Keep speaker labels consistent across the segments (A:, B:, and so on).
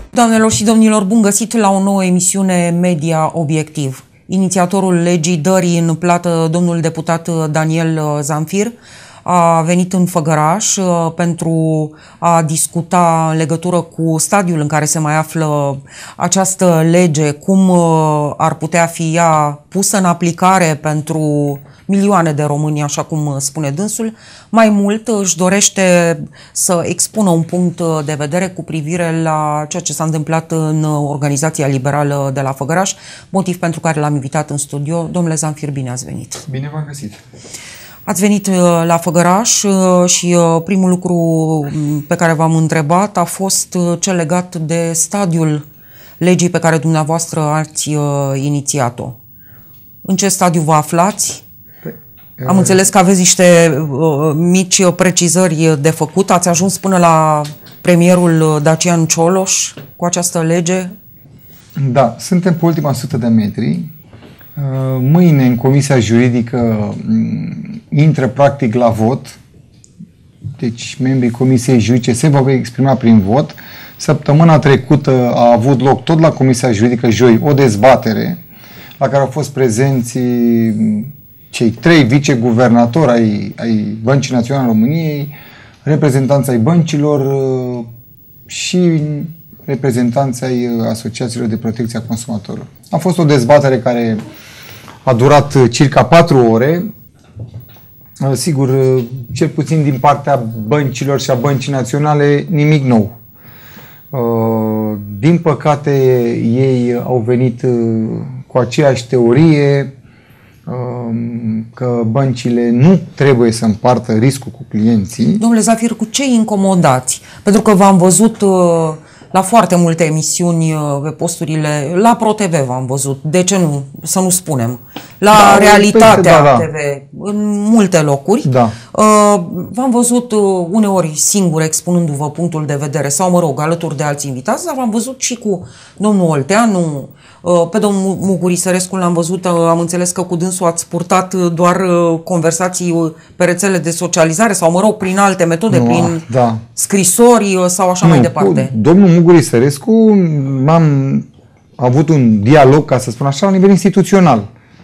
A: Doamnelor și domnilor, bun găsit la o nouă emisiune Media Obiectiv. Inițiatorul legii dării în plată, domnul deputat Daniel Zamfir, a venit în Făgăraș pentru a discuta în legătură cu stadiul în care se mai află această lege, cum ar putea fi ea pusă în aplicare pentru milioane de români, așa cum spune dânsul. Mai mult își dorește să expună un punct de vedere cu privire la ceea ce s-a întâmplat în Organizația Liberală de la Făgăraș, motiv pentru care l-am invitat în studio. Domnule Zamfir, bine ați venit!
B: Bine v-am găsit!
A: Ați venit la Făgăraș și primul lucru pe care v-am întrebat a fost cel legat de stadiul legii pe care dumneavoastră ați inițiat-o. În ce stadiu vă aflați? Am înțeles că aveți niște mici precizări de făcut. Ați ajuns până la premierul Dacian Cioloș cu această lege?
B: Da, suntem pe ultima 100 de metri. Mâine în Comisia Juridică intră practic la vot. Deci membrii Comisiei Juridice se vor exprima prin vot. Săptămâna trecută a avut loc tot la Comisia Juridică joi o dezbatere la care au fost prezenți cei 3 viceguvernatori ai Băncii Naționale a României, reprezentanți ai băncilor și reprezentanți ai asociațiilor de protecție a consumatorilor. A fost o dezbatere care a durat circa 4 ore. Sigur, cel puțin din partea băncilor și a Băncii Naționale, nimic nou. Din păcate, ei au venit cu aceeași teorie că băncile nu trebuie să împartă riscul cu clienții.
A: Domnule Zamfir, cu ce incomodați? Pentru că v-am văzut la foarte multe emisiuni pe posturile, la ProTV v-am văzut, de ce nu, să nu spunem, la Realitatea TV, în multe locuri.
B: Da.
A: V-am văzut uneori singur expunându-vă punctul de vedere sau, mă rog, alături de alți invitați, dar v-am văzut și cu domnul Olteanu, pe domnul Muguri Sărescu l-am văzut, am înțeles că cu dânsul ați purtat doar conversații pe rețele de socializare sau, mă rog, prin alte metode, prin scrisori sau așa mai departe.
B: Cu domnul Muguri Sărescu am avut un dialog, ca să spun așa, la nivel instituțional.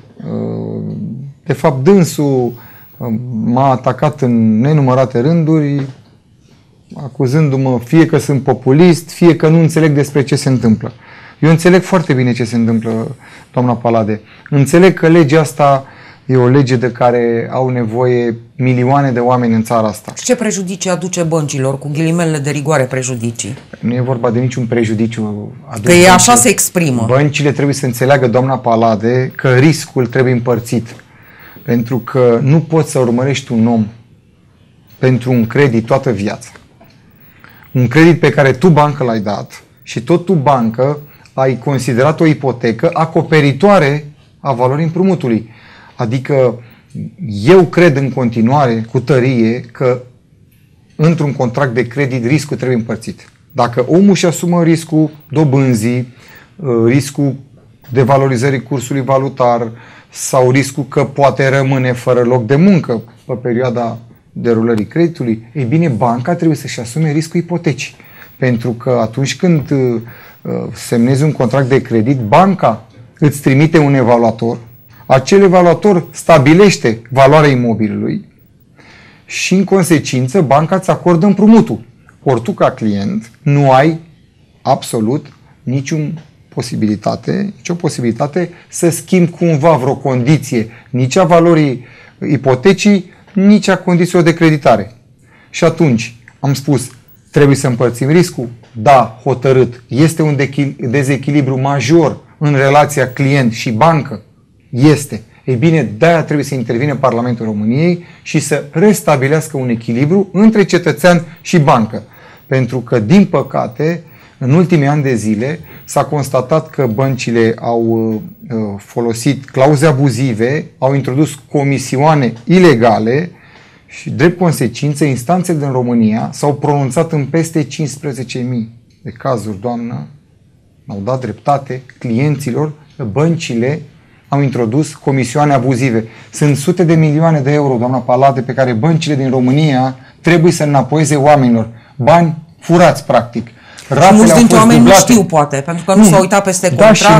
B: De fapt, dânsul m-a atacat în nenumărate rânduri, acuzându-mă fie că sunt populist, fie că nu înțeleg despre ce se întâmplă. Eu înțeleg foarte bine ce se întâmplă, doamna Palade. Înțeleg că legea asta e o lege de care au nevoie milioane de oameni în țara asta.
A: Și ce prejudicii aduce băncilor, cu ghilimele de rigoare prejudicii?
B: Nu e vorba de niciun prejudiciu.
A: Că e așa se exprimă.
B: Băncile trebuie să înțeleagă, doamna Palade, că riscul trebuie împărțit. Pentru că nu poți să urmărești un om pentru un credit toată viața. Un credit pe care tu, bancă, l-ai dat și tot tu, bancă, ai considerat o ipotecă acoperitoare a valorii împrumutului. Adică eu cred în continuare, cu tărie, că într-un contract de credit riscul trebuie împărțit. Dacă omul își asumă riscul dobânzii, riscul devalorizării cursului valutar sau riscul că poate rămâne fără loc de muncă pe perioada derulării creditului, ei bine, banca trebuie să-și asume riscul ipotecii. Pentru că atunci când semnezi un contract de credit, banca îți trimite un evaluator, acel evaluator stabilește valoarea imobilului și în consecință banca îți acordă împrumutul. Ori tu ca client nu ai absolut nicio posibilitate să schimbi cumva vreo condiție, nici a valorii ipotecii, nici a condițiilor de creditare. Și atunci am spus, trebuie să împărțim riscul? Da, hotărât. Este un dezechilibru major în relația client și bancă? Este. Ei bine, de-aia trebuie să intervine Parlamentul României și să restabilească un echilibru între cetățean și bancă. Pentru că, din păcate, în ultimii ani de zile s-a constatat că băncile au folosit clauze abuzive, au introdus comisioane ilegale și, drept consecință, instanțele din România s-au pronunțat în peste 15.000 de cazuri, doamnă, au dat dreptate clienților că băncile au introdus comisioane abuzive. Sunt sute de milioane de euro, doamna Palade, pe care băncile din România trebuie să înapoieze oamenilor. Bani furați, practic.
A: Și mulți dintre oameni nu știu, poate, pentru că nu s-au uitat peste contract.
B: Da, și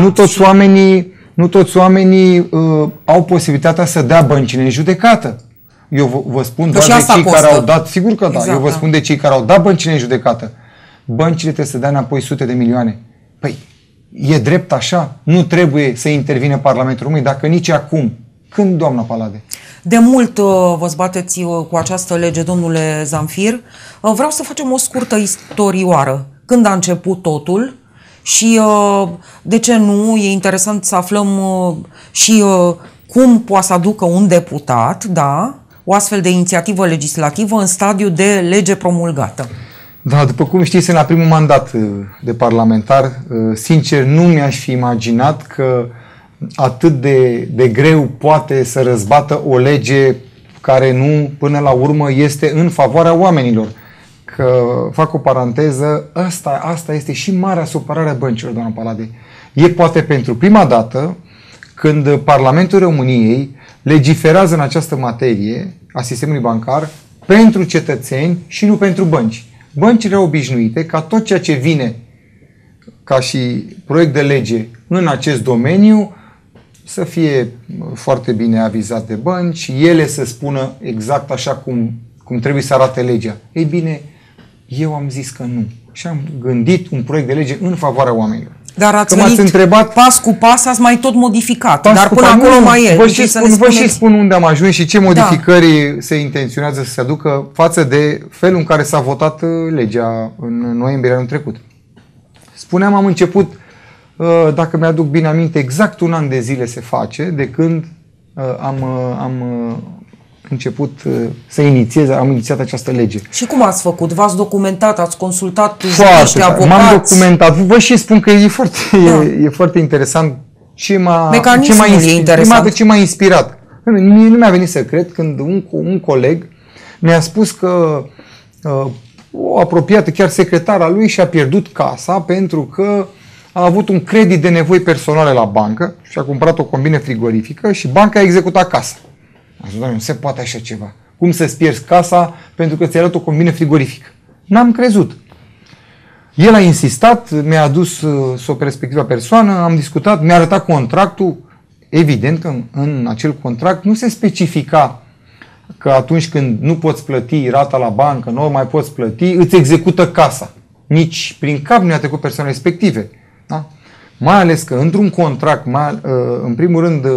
B: nu toți oamenii au posibilitatea să dea băncile în judecată. Eu vă spun doar de cei care au dat, sigur că da, eu vă spun de cei care au dat băncile în judecată. Băncile trebuie să dea înapoi sute de milioane. Păi, e drept așa? Nu trebuie să intervine Parlamentul României, dacă nici acum. Când, doamna Palade?
A: De mult vă zbateți cu această lege, domnule Zamfir. Vreau să facem o scurtă istorioară. Când a început totul și de ce nu, e interesant să aflăm și cum poate să aducă un deputat, da, o astfel de inițiativă legislativă în stadiu de lege promulgată.
B: Da, după cum știți, sunt la primul mandat de parlamentar. Sincer, nu mi-aș fi imaginat că atât de greu poate să răzbată o lege care nu, până la urmă, este în favoarea oamenilor. Că, fac o paranteză, asta este și marea supărare a băncilor, doamna Palade. E poate pentru prima dată când Parlamentul României legiferează în această materie a sistemului bancar pentru cetățeni și nu pentru bănci. Băncile obișnuite ca tot ceea ce vine ca și proiect de lege în acest domeniu să fie foarte bine avizat de bănci, ele să spună exact așa cum trebuie să arate legea. Ei bine, eu am zis că nu. Și am gândit un proiect de lege în favoarea oamenilor.
A: Dar ați venit întrebat, pas cu pas, ați mai tot modificat. Dar până acolo mai e.
B: Vă și spun unde am ajuns și ce modificări se intenționează să se aducă față de felul în care s-a votat legea în noiembrie anul trecut. Spuneam, am început, dacă mi-aduc bine aminte, exact un an de zile se face de când am început să am inițiat această lege.
A: Și cum ați făcut? V-ați documentat? Ați consultat
B: juriști, avocați? M-am documentat. Vă și spun că e foarte interesant.
A: Mecanismul e interesant.
B: Ce m-a inspirat. Mie nu mi-a venit să cred când un coleg mi-a spus că o apropiată, chiar secretara lui, și-a pierdut casa pentru că a avut un credit de nevoi personale la bancă și a cumpărat o combină frigorifică și banca a executat casa. Am zis, Doamne, nu se poate așa ceva. Cum să-ți pierzi casa pentru că ți-ai luat o combină frigorifică? N-am crezut. El a insistat, mi-a adus o respectivă persoană, am discutat, mi-a arătat contractul. Evident că în acel contract nu se specifica că atunci când nu poți plăti rata la bancă, nu mai poți plăti, îți execută casa. Nici prin cap nu i-a trecut persoanele respective. Da? Mai ales că într-un contract, în primul rând,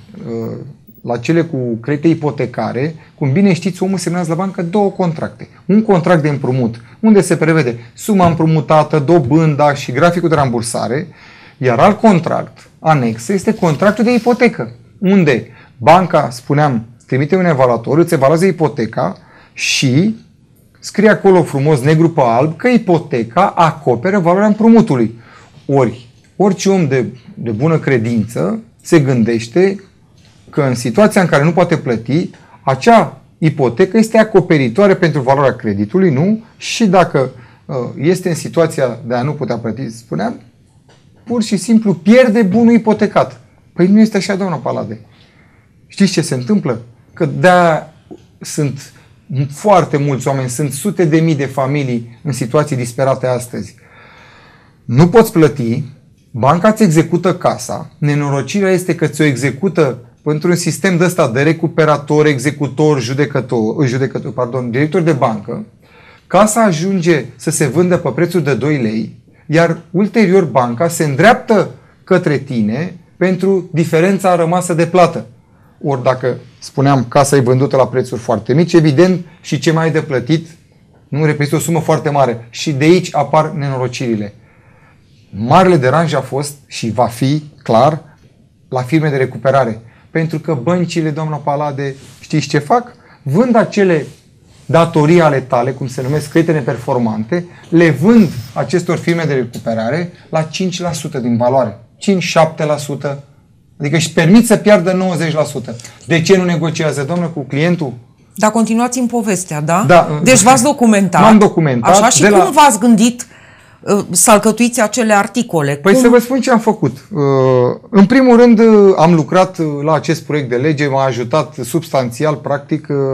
B: la cele cu credite ipotecare, cum bine știți, omul semnează la bancă două contracte. Un contract de împrumut, unde se prevede suma împrumutată, dobânda și graficul de rambursare, iar alt contract, anex, este contractul de ipotecă, unde banca, spuneam, trimite un evaluator, îți evaluează ipoteca și scrie acolo frumos, negru pe alb, că ipoteca acoperă valoarea împrumutului. Orice om de bună credință se gândește că în situația în care nu poate plăti, acea ipotecă este acoperitoare pentru valoarea creditului, nu? Și dacă este în situația de a nu putea plăti, spuneam, pur și simplu pierde bunul ipotecat. Păi nu este așa, doamna Palade. Știți ce se întâmplă? Că de-aia sunt foarte mulți oameni, sunt sute de mii de familii în situații disperate astăzi. Nu poți plăti, banca îți execută casa, nenorocirea este că ți-o execută într-un sistem de ăsta de recuperator, executor, director de bancă, casa ajunge să se vândă pe prețuri de 2 lei, iar ulterior banca se îndreaptă către tine pentru diferența rămasă de plată. Ori dacă, spuneam, casa e vândută la prețuri foarte mici, evident, și ce mai ai de plătit nu reprezintă o sumă foarte mare. Și de aici apar nenorocirile. Marele deranj a fost și va fi, clar, la firme de recuperare. Pentru că băncile, doamna Palade, știți ce fac? Vând acele datorii ale tale, cum se numesc credite neperformante, le vând acestor firme de recuperare la 5% din valoare. 5-7%. Adică își permit să piardă 90%. De ce nu negociază, domnule, cu clientul?
A: Dar continuați în povestea, da? Da. Deci v-ați documentat.
B: M-am documentat.
A: Așa, și cum v-ați gândit să alcătuiți acele articole?
B: Păi să vă spun ce am făcut. În primul rând am lucrat la acest proiect de lege, m-a ajutat substanțial, practic,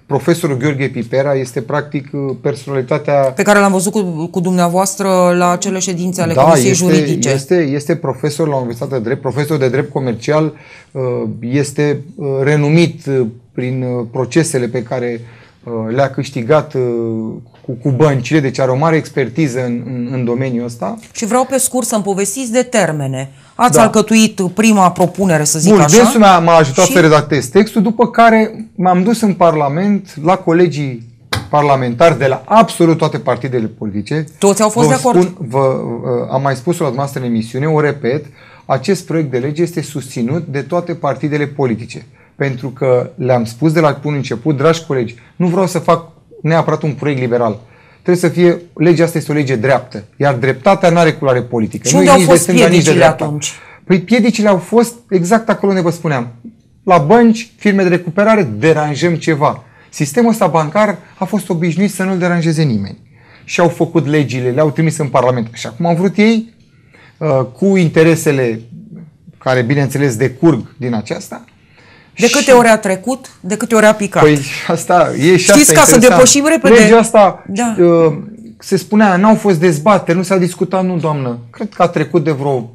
B: Profesorul Gheorghe Pipera este practic personalitatea...
A: Pe care l-am văzut cu dumneavoastră la acele ședințe ale Comisiei Juridice.
B: Este profesor la Universitatea de Drept, profesor de drept comercial, este renumit prin procesele pe care le-a câștigat cu băncile, deci are o mare expertiză în domeniul ăsta.
A: Și vreau pe scurt să-mi povestiți de termene. Ați alcătuit prima propunere, să zic așa.
B: Dânsul m-a ajutat să redactez textul, după care m-am dus în Parlament la colegii parlamentari de la absolut toate partidele politice.
A: Toți au fost de acord?
B: Am mai spus-o la dumneavoastră în emisiune, o repet, acest proiect de lege este susținut de toate partidele politice. Pentru că le-am spus de la bun început, dragi colegi, nu vreau să fac neapărat un proiect liberal. Trebuie să fie, legea asta este o lege dreaptă, iar dreptatea nu are culoare politică.
A: Și unde au fost piedicile atunci?
B: Păi piedicile au fost exact acolo unde vă spuneam. La bănci, firme de recuperare, deranjăm ceva. Sistemul ăsta bancar a fost obișnuit să nu-l deranjeze nimeni. Și au făcut legile, le-au trimis în Parlament. Și acum au vrut ei, cu interesele care, bineînțeles, decurg din aceasta.
A: De câte ori a trecut? De câte ori a picat?
B: Păi asta e și
A: știți,
B: asta
A: ca să depășim repede.
B: Legea asta, se spunea, n-au fost dezbateri, nu s-a discutat, nu, doamnă. Cred că a trecut de vreo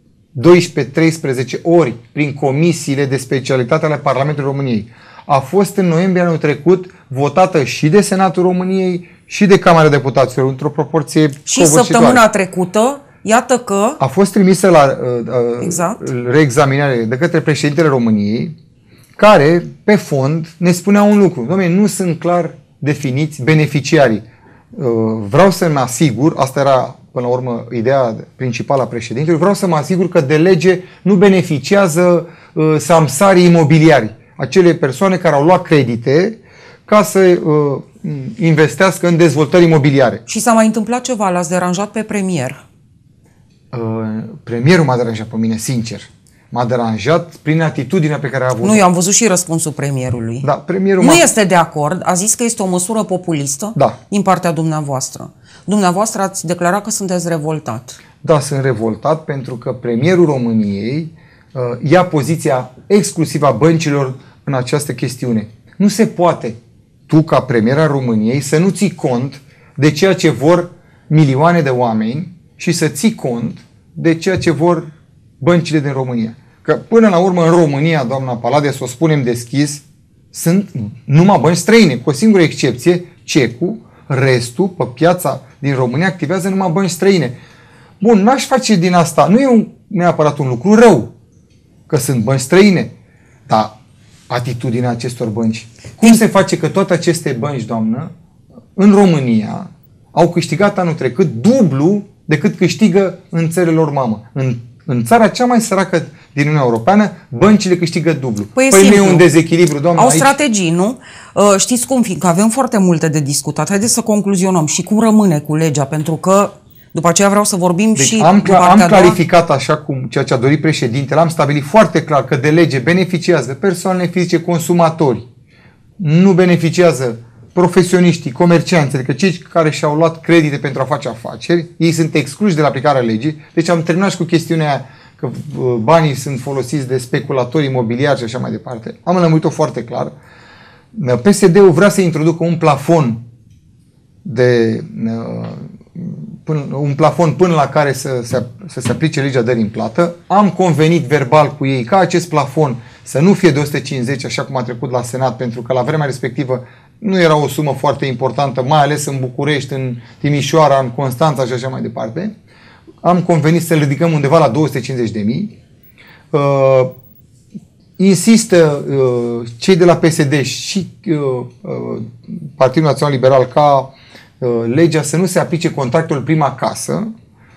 B: 12-13 ori prin comisiile de specialitate ale Parlamentului României. A fost în noiembrie anul trecut votată și de Senatul României și de Camera Deputaților într-o proporție
A: și săptămâna trecută, iată că
B: a fost trimisă la reexaminare de către președintele României, care, pe fond, ne spunea un lucru. Dom'le, nu sunt clar definiți beneficiarii. Vreau să mă asigur, asta era, până la urmă, ideea principală a președintelui, vreau să mă asigur că de lege nu beneficiază samsarii imobiliari, acele persoane care au luat credite ca să investească în dezvoltări imobiliare.
A: Și s-a mai întâmplat ceva, l-ați deranjat pe premier?
B: Premierul m-a deranjat pe mine, sincer. M-a deranjat prin atitudinea pe care a avut-o.
A: Nu, eu am văzut și răspunsul premierului.
B: Da, premierul
A: nu este de acord, a zis că este o măsură populistă din partea dumneavoastră. Dumneavoastră ați declarat că sunteți revoltat.
B: Da, sunt revoltat pentru că premierul României ia poziția exclusivă a băncilor în această chestiune. Nu se poate, tu ca premier al României, să nu ții cont de ceea ce vor milioane de oameni și să ții cont de ceea ce vor băncile din România. Că până la urmă în România, doamna Palade, să o spunem deschis, sunt numai bănci străine, cu o singură excepție, CECU, restul pe piața din România activează numai bănci străine. Bun, n-aș face din asta, nu e neapărat un lucru rău, că sunt bănci străine, dar atitudinea acestor bănci. Cum se face că toate aceste bănci, doamnă, în România au câștigat anul trecut dublu decât câștigă în țările lor mamă? În țara cea mai săracă din Uniunea Europeană, băncile câștigă dublu.
A: Păi
B: nu e un dezechilibru, doamnă.
A: Au strategii, nu? Știți cum, fiindcă avem foarte multe de discutat. Haideți să concluzionăm. Și cum rămâne cu legea? Pentru că după aceea vreau să vorbim și
B: am clarificat așa cum ceea ce a dorit președintele, am stabilit foarte clar că de lege beneficiază persoanele fizice, consumatori. Nu beneficiază profesioniștii, comercianții, adică cei care și-au luat credite pentru a face afaceri, ei sunt excluși de la aplicarea legii. Deci am terminat și cu chestiunea aia că banii sunt folosiți de speculatori imobiliari și așa mai departe. Am lămurit-o foarte clar. PSD-ul vrea să introducă un plafon până la care să se aplice legea dării în plată. Am convenit verbal cu ei ca acest plafon să nu fie de 150, așa cum a trecut la Senat, pentru că la vremea respectivă nu era o sumă foarte importantă, mai ales în București, în Timișoara, în Constanța și așa mai departe. Am convenit să-l ridicăm undeva la 250.000. Insistă cei de la PSD și Partidul Național Liberal ca legea să nu se aplice contractul prima casă.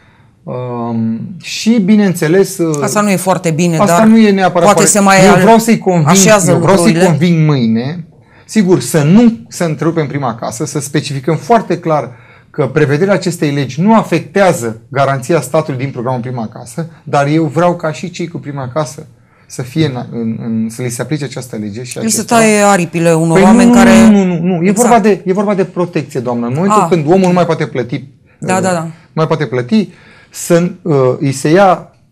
B: Și bineînțeles
A: asta nu e foarte bine,
B: asta
A: dar
B: nu e neapărat
A: poate se mai
B: eu vreau să-i conving mâine, sigur, să întrerupem prima casă, să specificăm foarte clar că prevederea acestei legi nu afectează garanția statului din programul Prima Casă, dar eu vreau ca și cei cu prima casă să fie să li se aplice această lege. Și
A: li se taie aripile unor oameni care...
B: Nu. E vorba de protecție, doamnă. În momentul când omul nu mai poate plăti, mai poate plăti, să îi se ia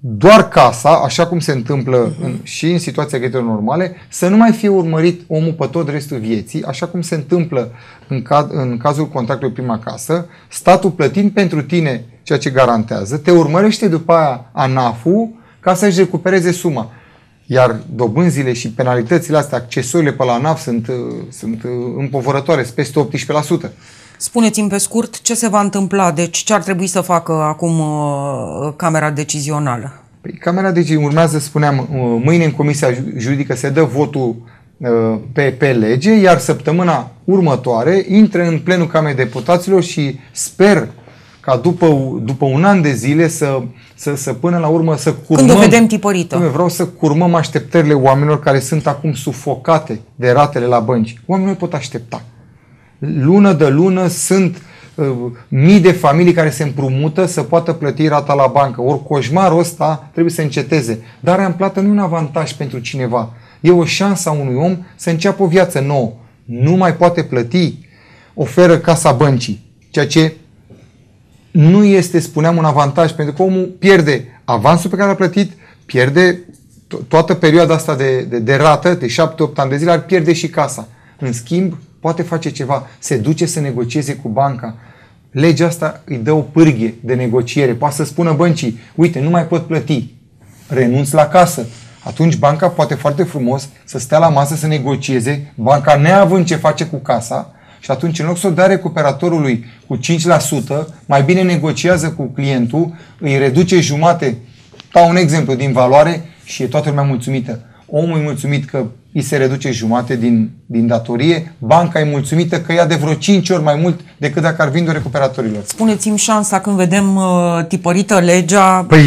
B: doar casa, așa cum se întâmplă și în situația creditelor normale, să nu mai fie urmărit omul pe tot restul vieții, așa cum se întâmplă în cazul contractului prima casă, statul plătind pentru tine ceea ce garantează, te urmărește după aia ANAF-ul ca să-și recupereze suma. Iar dobânzile și penalitățile astea, accesoriile pe la ANAF sunt împovărătoare, sunt peste 18%.
A: Spuneți-mi pe scurt ce se va întâmpla, deci ce ar trebui să facă acum Camera Decizională?
B: Păi, Camera Decizională urmează, spuneam, mâine în Comisia Juridică se dă votul pe lege, iar săptămâna următoare intră în plenul Camerei Deputaților și sper ca după un an de zile să până la urmă să curmăm.
A: Când o vedem tipărită.
B: Vreau să curmăm așteptările oamenilor care sunt acum sufocate de ratele la bănci. Oamenii nu pot aștepta. Lună de lună sunt mii de familii care se împrumută să poată plăti rata la bancă. Ori coșmarul ăsta trebuie să înceteze. Dar în plată nu e un avantaj pentru cineva. E o șansă a unui om să înceapă o viață nouă. Nu mai poate plăti, oferă casa băncii. Ceea ce nu este, spuneam, un avantaj, pentru că omul pierde avansul pe care l-a plătit, pierde toată perioada asta de rată, de 7-8 ani de zile, ar pierde și casa. În schimb, poate face ceva, se duce să negocieze cu banca. Legea asta îi dă o pârghie de negociere. Poate să spună băncii, uite, nu mai pot plăti, renunț la casă. Atunci banca poate foarte frumos să stea la masă să negocieze, banca neavând ce face cu casa, și atunci în loc să o dea recuperatorului cu 5%, mai bine negociază cu clientul, îi reduce jumate, dau un exemplu, din valoare și e toată lumea mulțumită. Omul e mulțumit că îi se reduce jumate din datorie, banca e mulțumită că ia de vreo 5 ori mai mult decât dacă ar vinde-o recuperatorilor.
A: Spuneți-mi șansa când vedem tipărită legea,
B: păi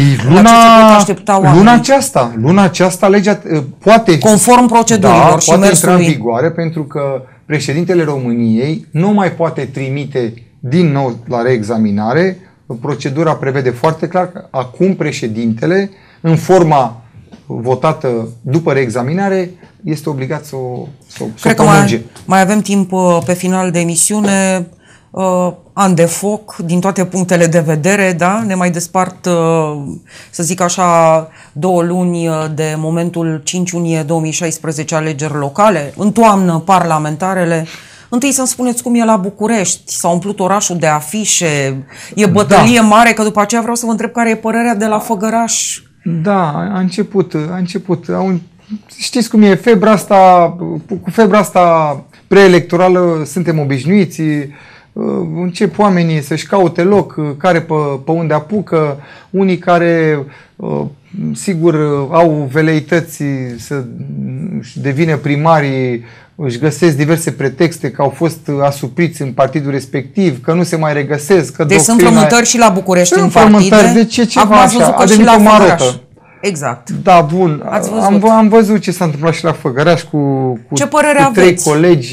B: luna aceasta legea poate...
A: Conform procedurilor și
B: poate
A: mersului.
B: intra în vigoare, pentru că președintele României nu mai poate trimite din nou la reexaminare. Procedura prevede foarte clar că acum președintele, în forma votată după reexaminare, este obligat să o
A: Cred că
B: promulge.
A: mai avem timp pe final de emisiune, an de foc, din toate punctele de vedere, da? Ne mai despart, să zic așa, 2 luni de momentul 5 iunie 2016 alegeri locale, în toamnă parlamentarele. Întâi să-mi spuneți cum e la București, s-a umplut orașul de afișe, e bătălie mare, că după aceea vreau să vă întreb care e părerea de la Făgăraș.
B: Da, a început. Știți cum e, cu febra asta preelectorală suntem obișnuiți, încep oamenii să-și caute loc, care pe unde apucă, unii care sigur au veleități să devină primari, își găsesc diverse pretexte că au fost asupriți în partidul respectiv, că nu se mai regăsesc. Că
A: deci sunt frământări și la București în partide.
B: Deci e ceva așa, a devenit o marotă.
A: Exact.
B: Da, bun. Am văzut ce s-a întâmplat și la Făgăraș cu 3 colegi.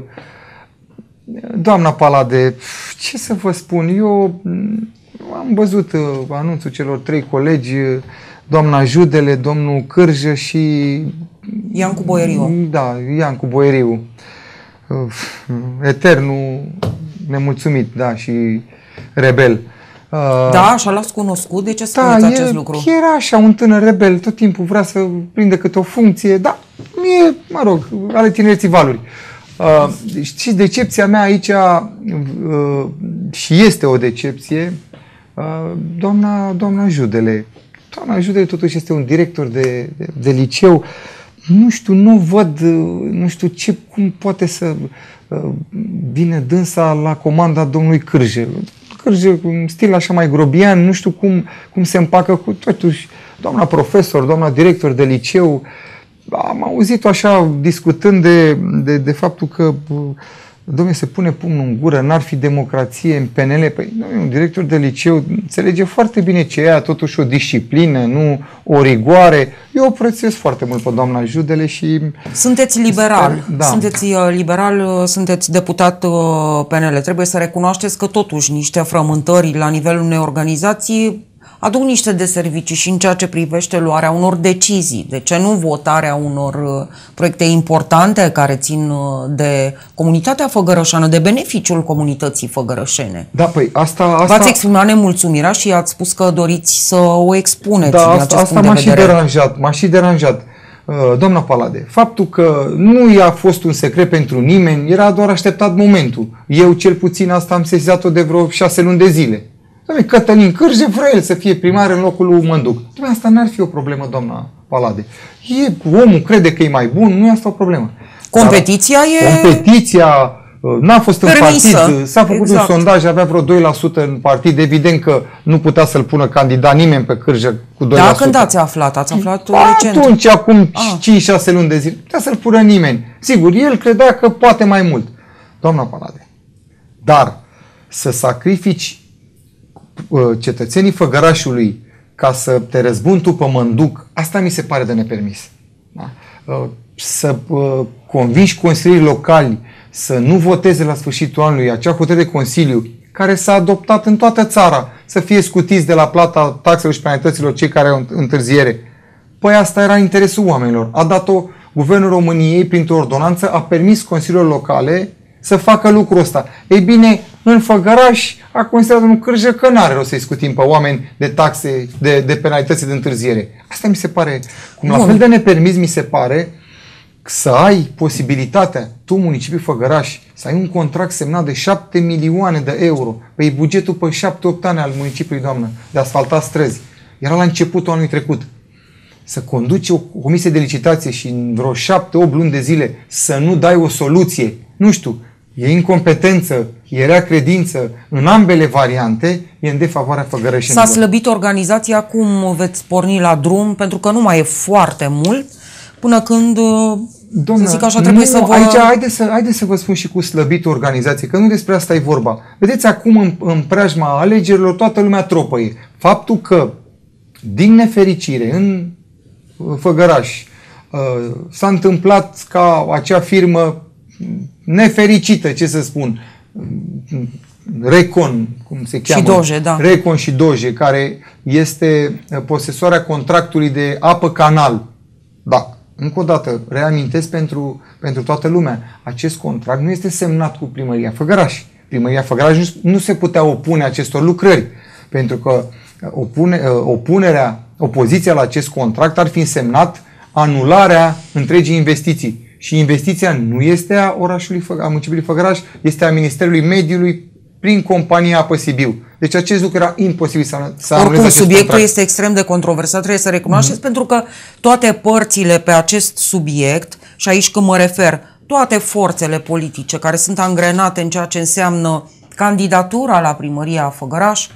B: Doamna Palade, ce să vă spun, eu am văzut anunțul celor 3 colegi, doamna Judele, domnul Cârjă și
A: Iancu Boieriu.
B: Da, Iancu Boieriu. Eternul nemulțumit, da, și rebel.
A: Da, așa l-ați cunoscut? De ce spuneți acest lucru?
B: Era așa un tânăr rebel, tot timpul vrea să prindă câte o funcție, dar mie, mă rog, ale tinereții valuri. Și decepția mea aici, și este o decepție, doamna Judele. Doamna Judele totuși este un director de liceu. Nu știu, nu văd, nu știu cum poate să vină dânsa la comanda domnului Cârje. Cârje, cu un stil așa mai grobian, nu știu cum se împacă cu totuși doamna profesor, doamna director de liceu. Am auzit-o așa discutând de faptul că dom'le, se pune pumnul în gură, n-ar fi democrație în PNL. Păi, un director de liceu înțelege foarte bine ce e aia, totuși o disciplină, nu o rigoare. Eu o prețuiesc foarte mult pe doamna Judele și...
A: Sunteți liberal, sunteți liberal, sunteți deputat PNL. Trebuie să recunoașteți că totuși niște frământări la nivelul unei organizații aduc niște deservicii și în ceea ce privește luarea unor decizii. De ce nu votarea unor proiecte importante care țin de comunitatea făgărășeană, de beneficiul comunității făgărășene?
B: Da, păi asta...
A: V-ați exprimat nemulțumirea și ați spus că doriți să o expuneți
B: da,
A: din acest
B: asta
A: punct de vedere.
B: m-a și deranjat. Doamna Palade, faptul că nu i-a fost un secret pentru nimeni, era doar așteptat momentul. Eu cel puțin asta am sesizat-o de vreo 6 luni de zile. Doamne, Cătălin Cârje vrea el să fie primar în locul lui Mânduc. Doamne, asta n-ar fi o problemă, doamna Palade. Omul crede că e mai bun, nu e asta o problemă.
A: Competiția
B: Competiția n-a fost în
A: permisă.
B: Partid, s-a făcut un sondaj, avea vreo 2% în partid, evident că nu putea să-l pună candidat nimeni pe Cârje cu 2%.
A: Da, când ați aflat? Ați aflat recent?
B: Atunci, acum 5-6 luni de zile, putea să-l pună nimeni. Sigur, el credea că poate mai mult. Doamna Palade, dar să sacrifici cetățenii Făgărașului ca să te răzbuni tu pe Mânduc, asta mi se pare de nepermis. Da? Să convingi consilierii locali să nu voteze la sfârșitul anului acea hotărâre de Consiliu care s-a adoptat în toată țara, să fie scutiți de la plata taxelor și penalităților cei care au întârziere. Păi asta era interesul oamenilor. A dat-o Guvernul României printr-o ordonanță, a permis consiliilor locale să facă lucrul ăsta. Ei bine, în Făgăraș a considerat domnul Cârje că n-are rost să-i scutim pe oameni de taxe, de penalități de întârziere. Asta mi se pare, cum la fel de nepermis mi se pare să ai posibilitatea, tu, municipiul Făgăraș, să ai un contract semnat de 7 milioane de euro, pe bugetul pe 7-8 ani al municipiului, doamnă, de asfaltat străzi. Era la începutul anului trecut. Să conduci o comisie de licitație și în vreo 7-8 luni de zile să nu dai o soluție, nu știu, e incompetență, e rea credință, în ambele variante, e în defavoarea făgărășenilor.
A: S-a slăbit organizația, cum veți porni la drum, pentru că nu mai e foarte mult, până când,
B: Doamnă,
A: să zic așa, trebuie să vă...
B: Aici, haideți să vă spun și cu slăbită organizație, că nu despre asta e vorba. Vedeți, acum în preajma alegerilor toată lumea tropăie. Faptul că, din nefericire, în Făgăraș, s-a întâmplat ca acea firmă nefericită, ce să spun, Recon, cum se cheamă?
A: Și Doge, da.
B: Recon și Doge, care este posesoarea contractului de apă canal. Da. Încă o dată, reamintesc pentru toată lumea, acest contract nu este semnat cu Primăria Făgăraș. Primăria Făgăraș nu se putea opune acestor lucrări, pentru că opoziția la acest contract ar fi însemnat anularea întregii investiții. Și investiția nu este a orașului, a municipiului Făgăraș, este a Ministerului Mediului prin compania Apă Sibiu. Deci acest lucru era imposibil să anuleze acest
A: Oricum, subiectul
B: contract.
A: este extrem de controversat, trebuie să recunoașteți, pentru că toate părțile pe acest subiect, și aici când mă refer, toate forțele politice care sunt angrenate în ceea ce înseamnă candidatura la Primăria Făgăraș,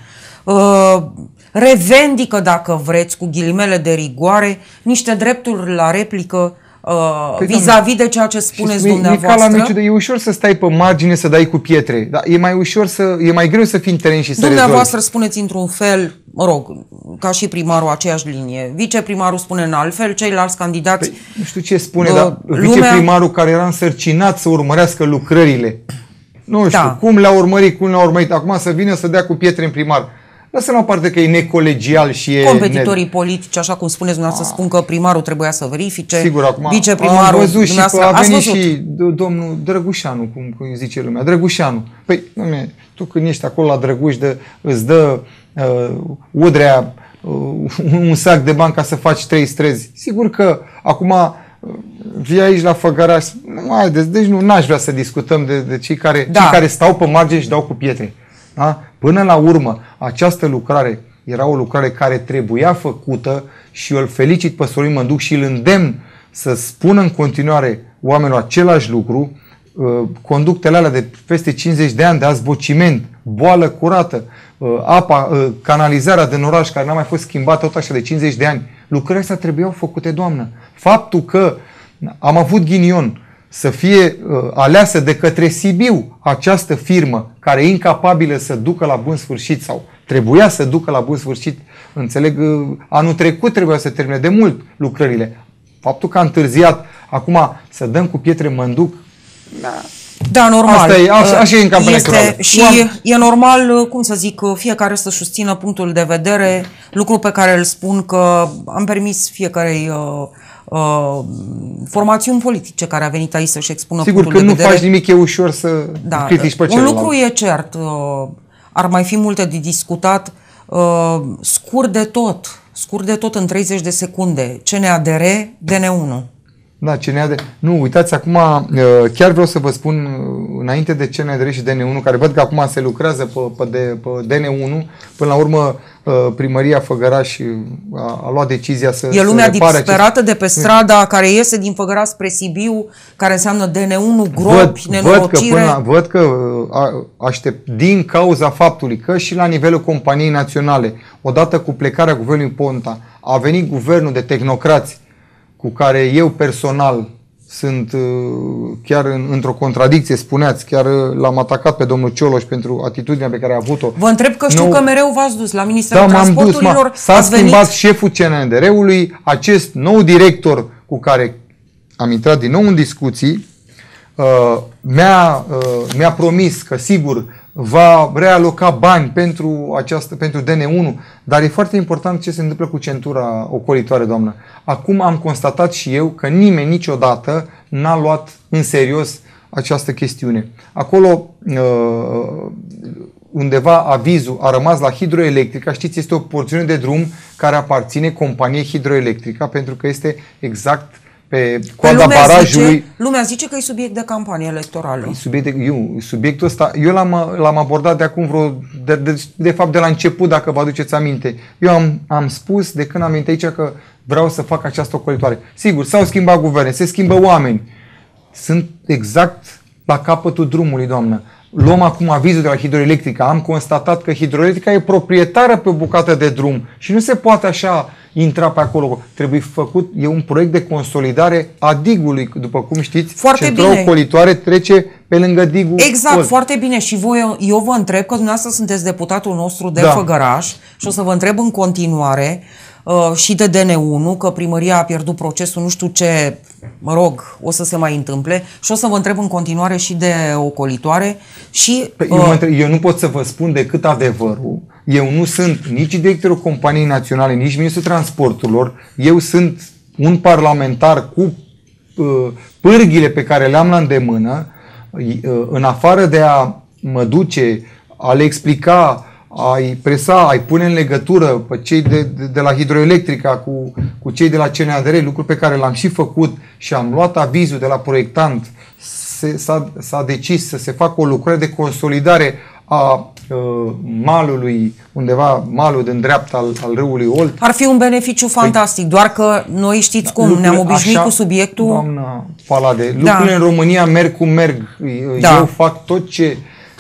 A: revendică, dacă vreți, cu ghilimele de rigoare, niște drepturi la replică vis-a-vis de ceea ce spuneți dumneavoastră.
B: E ușor să stai pe margine să dai cu pietre, dar e mai greu să fii în teren și să
A: Dumneavoastră spuneți într-un fel, mă rog, ca și primarul, aceeași linie. Viceprimarul spune în altfel, ceilalți candidați...
B: nu știu ce spune, dar viceprimarul care era însărcinat să urmărească lucrările, nu știu, cum le-a urmărit, acum să vină să dea cu pietre în primar. Lăsăm la parte că e necolegial și e...
A: Competitorii politici, așa cum spuneți dumneavoastră, spun că primarul trebuia să verifice.
B: Sigur, acum
A: viceprimarul,
B: am văzut și a venit și domnul Drăgușanu, cum zice lumea, Drăgușanu. Păi, tu când ești acolo la Drăguș, îți dă Udrea un sac de bani ca să faci 3 străzi. Sigur că acum vii aici la Făgăraș, deci n-aș vrea să discutăm de cei care stau pe margine și dau cu pietre. Da? Până la urmă, această lucrare era o lucrare care trebuia făcută și eu îl felicit pe Sorin Mânduc și îl îndemn să spună în continuare oamenilor același lucru. Conductele alea de peste 50 de ani de azbociment, boală curată, apa, canalizarea din oraș care n-a mai fost schimbată tot așa de 50 de ani, lucrările astea trebuiau făcute, doamnă. Faptul că am avut ghinion să fie aleasă de către Sibiu această firmă care e incapabilă să ducă la bun sfârșit sau trebuia să ducă la bun sfârșit, înțeleg, anul trecut trebuia să termine de mult lucrările. Faptul că a întârziat, acum să dăm cu pietre Mânduc,
A: Da, normal.
B: Asta e, așa e în campania electorală.
A: Și e normal, cum să zic, fiecare să susțină punctul de vedere, lucru pe care îl spun că am permis fiecarei formațiuni politice care a venit aici să-și expună punctul de vedere.
B: Sigur că nu faci nimic, e ușor să critici pe celălalt.
A: Un lucru e cert, ar mai fi multe de discutat, scurt de tot în 30 de secunde, CNADR, DN1.
B: Da, CNADR. Nu, uitați, acum chiar vreau să vă spun, înainte de CNADR și DN1, care văd că acum se lucrează pe DN1, până la urmă Primăria Făgăraș a luat decizia să
A: e lumea disperată de pe strada care iese din Făgăraș spre Sibiu, care înseamnă DN1, gropi, nenorocire.
B: Văd că aștept din cauza faptului că și la nivelul companiei naționale, odată cu plecarea guvernului Ponta, a venit guvernul de tehnocrați cu care eu personal sunt chiar într-o contradicție, spuneați, chiar l-am atacat pe domnul Cioloș pentru atitudinea pe care a avut-o.
A: Vă întreb că știu că mereu v-ați dus la Ministerul Transporturilor.
B: S-a schimbat șeful CNDR-ului, acest nou director cu care am intrat din nou în discuții, mi-a promis că sigur va realoca bani pentru DN1, dar e foarte important ce se întâmplă cu centura ocolitoare, doamnă. Acum am constatat și eu că nimeni niciodată n-a luat în serios această chestiune. Acolo undeva avizul a rămas la Hidroelectrica, știți, este o porțiune de drum care aparține companiei Hidroelectrica, pentru că este exact pe coada barajului.
A: Lumea zice că e subiect de campanie electorală.
B: Subiectul ăsta, eu l-am abordat de acum de fapt de la început, dacă vă aduceți aminte. Eu am spus de când am venit aici că vreau să fac această ocolitoare. Sigur, s-au schimbat guverne, se schimbă oameni. Sunt exact la capătul drumului, doamnă. Luăm acum avizul de la Hidroelectrica. Am constatat că Hidroelectrica e proprietară pe o bucată de drum și nu se poate așa intra pe acolo. Trebuie făcut, e un proiect de consolidare a digului, după cum știți, centura ocolitoare trece pe lângă digul.
A: Exact, foarte bine. Și eu vă întreb, că dumneavoastră sunteți deputatul nostru de Făgăraș și o să vă întreb în continuare și de DN1, că primăria a pierdut procesul, nu știu ce, mă rog, o să se mai întâmple, și o să vă întreb în continuare și de ocolitoare. Și,
B: eu nu pot să vă spun decât adevărul. Eu nu sunt nici directorul companiei naționale, nici ministrul transporturilor. Eu sunt un parlamentar cu pârghile pe care le am la îndemână, în afară de a mă duce, a le explica, a-i presa, a-i pune în legătură pe cei de la Hidroelectrica cu cei de la CNADR, lucru pe care l-am și făcut și am luat avizul de la proiectant. S-a decis să se facă o lucrare de consolidare a malului, undeva malul din dreapta al râului Olt.
A: Ar fi un beneficiu fantastic, doar că noi știți cum, ne-am obișnuit cu subiectul.
B: Doamna Palade, lucrurile în România merg cum merg. Eu fac tot ce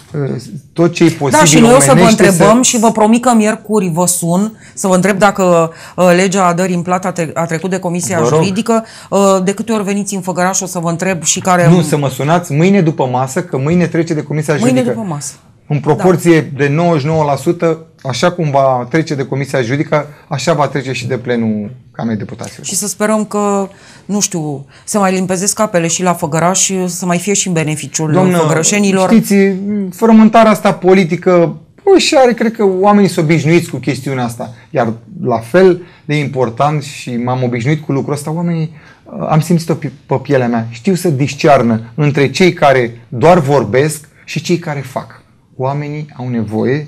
B: e posibil.
A: Da, și noi o să vă întrebăm și vă promit că miercuri vă sun să vă întreb dacă legea dării în plată a trecut de Comisia Juridică. De câte ori veniți în Făgăraș o să vă întreb și care...
B: Nu, să mă sunați mâine după masă, că mâine trece de Comisia Juridică.
A: Mâine după masă.
B: În proporție de 99%, așa cum va trece de Comisia Juridică, așa va trece și de plenul Camerei Deputaților.
A: Și să sperăm că, nu știu, se mai limpezesc apele și la Făgăraș, să mai fie și în beneficiul făgărășenilor.
B: Știți, frământarea asta politică, și are, cred că oamenii sunt obișnuiți cu chestiunea asta. Iar la fel de important, și m-am obișnuit cu lucrul ăsta, oamenii, am simțit-o pe pielea mea, știu să discearnă între cei care doar vorbesc și cei care fac. Oamenii au nevoie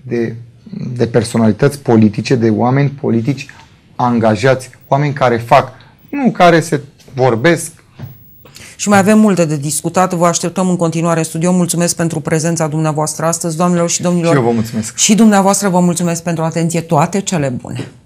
B: de personalități politice, de oameni politici angajați, oameni care fac, nu care se vorbesc.
A: Și mai avem multe de discutat. Vă așteptăm în continuare în studio. Mulțumesc pentru prezența dumneavoastră astăzi, doamnelor și domnilor.
B: Și eu vă mulțumesc.
A: Și dumneavoastră vă mulțumesc pentru atenție. Toate cele bune.